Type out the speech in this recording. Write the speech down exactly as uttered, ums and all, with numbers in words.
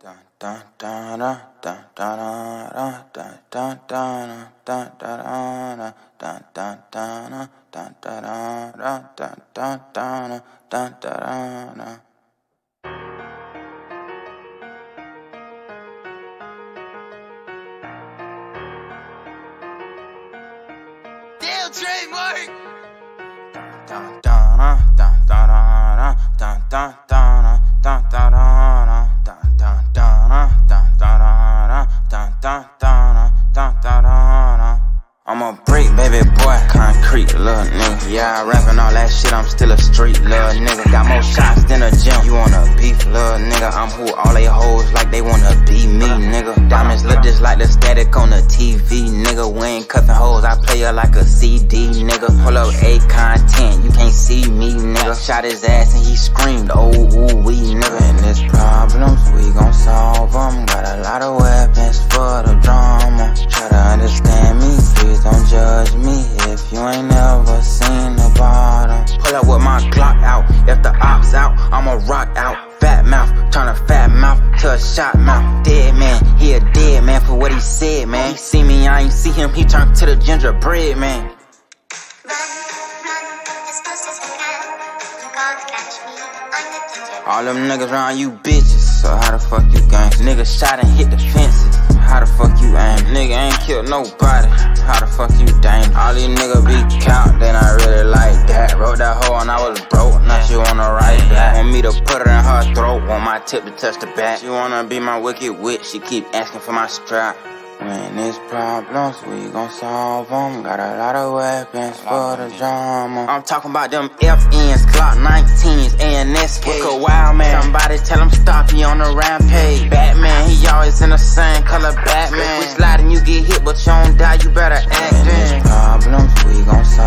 Damn, Trademark! I'm a brick, baby boy, concrete, little nigga. Yeah, I rapping all that shit, I'm still a street, little nigga. Got more shots than a gym. You wanna beef, little nigga? I'm who all they hoes like they wanna be me, nigga. Diamonds look just like the static on the T V, nigga. We ain't cuffin' hoes, I play her like a C D, nigga. Pull up A content, you can't see me, nigga. Shot his ass and he screamed, oh, ooh, wee, nigga. And there's problems, we gon' solve them. Got a lot of weapons for the drama. Try to understand me, please don't judge me if you ain't never seen the bottom. Pull up with my Glock out, if the ops out, I'ma rock out. Fat mouth, turn a fat mouth to a shot mouth. Dead man, he a dead man for what he said, man. He see me, I ain't see him, he turned to the gingerbread man. All them niggas around you bitches, so how the fuck you gang? Nigga shot and hit the fences, how the fuck you aim? Nigga ain't killed nobody, how the fuck you dang? All these niggas be count, they not really like that. Wrote that hoe and I was broke, now she wanna write that. Want me to put her in her throat, want my tip to touch the back. She wanna be my wicked witch, she keep asking for my strap. When there's problems, we gon' solve them. Got a lot of weapons for the drama. I'm talking about them F Ns, Glock nineteens, A N S K. Look a wild man, somebody tell him stop, he on a rampage. Batman, he always in the same color, Batman. We slide and you get hit, but you don't die, you better act in. When there's problems, we gon' solve